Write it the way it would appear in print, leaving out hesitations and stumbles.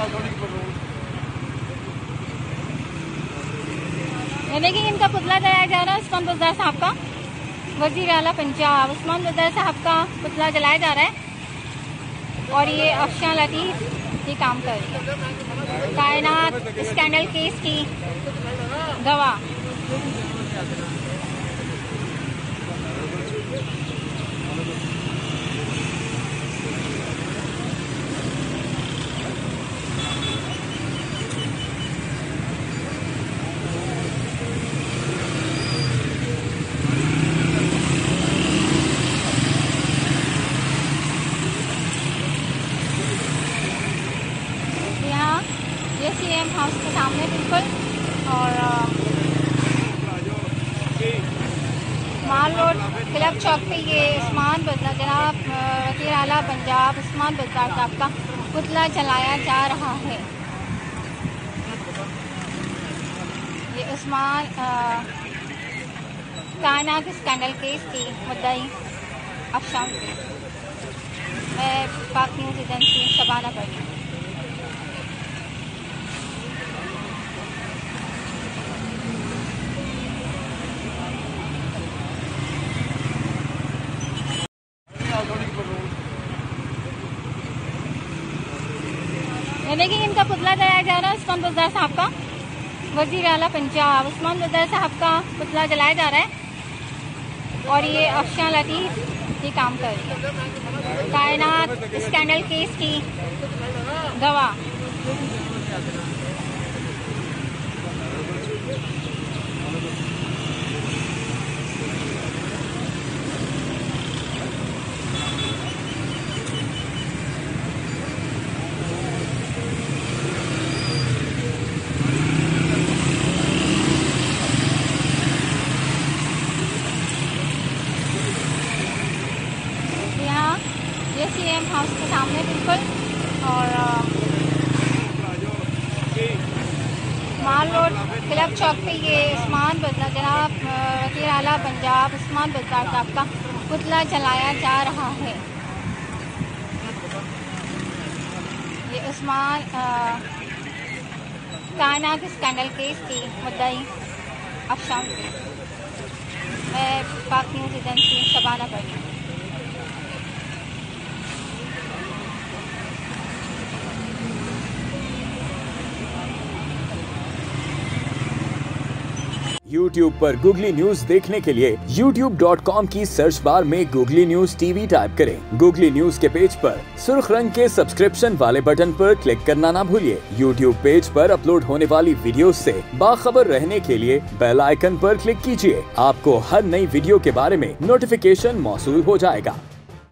देखिए इनका पुतला जलाया जा रहा है उस्मान बुज़दार साहब का। वज़ीर आला पंजाब उस्मान बुज़दार साहब का पुतला जलाया जा रहा है और ये अफशां लतीफ़ ये काम कर रही है, कायनात स्कैंडल केस की गवाह। ये सीएम हाउस के सामने बिल्कुल, और माल रोड क्लब चौक पे ये उस्मान बुज़दार जनाब वज़ीर आला पंजाब उस्मान बुज़दार साहब का पुतला जलाया जा रहा है। ये उस्मान कायनात स्कैंडल केस की मुद्दई अफशां। मैं पाक न्यूज़ एजेंसी शबाना पढ़ी। देखिए इनका पुतला जलाया जा रहा है उस्मान बुज़दार साहब का। वज़ीर आला पंजाब उस्मान बुज़दार साहब का पुतला जलाया जा रहा है और ये अफशां लतीफ़ ये काम कर रही है, कायनात स्कैंडल केस की गवाह। ये सीएम हाउस के सामने बिल्कुल, और माल रोड क्लब चौक पे ये उस्मान बुज़दार जनाब वज़ीर आला पंजाब उस्मान बुज़दार साहब का पुतला जलाया जा रहा है। ये उस्मान कायनात स्कैंडल केस की मुद्दई अफशां। मैं पाक न्यूज़ एजेंसी शबाना पढ़ी। YouTube पर गूगली न्यूज देखने के लिए youtube.com की सर्च बार में गूगली न्यूज टीवी टाइप करें। गूगली न्यूज के पेज पर सुर्ख रंग के सब्सक्रिप्शन वाले बटन पर क्लिक करना ना भूलिए। YouTube पेज पर अपलोड होने वाली वीडियोस से बाखबर रहने के लिए बेल आइकन पर क्लिक कीजिए। आपको हर नई वीडियो के बारे में नोटिफिकेशन मौसूल हो जाएगा।